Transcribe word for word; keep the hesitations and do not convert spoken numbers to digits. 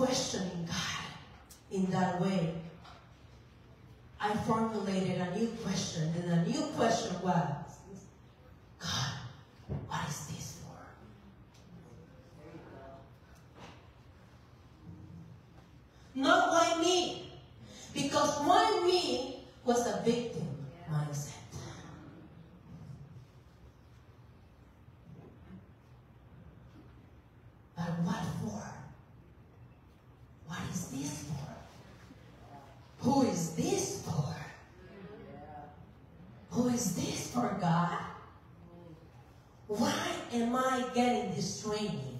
questioning God in that way, I formulated a new question, and the new question was, God, what is this for? Not why me, because why me was a victim mindset. But what for? What is this for? Who is this for? Who is this for, God? Why am I getting this training?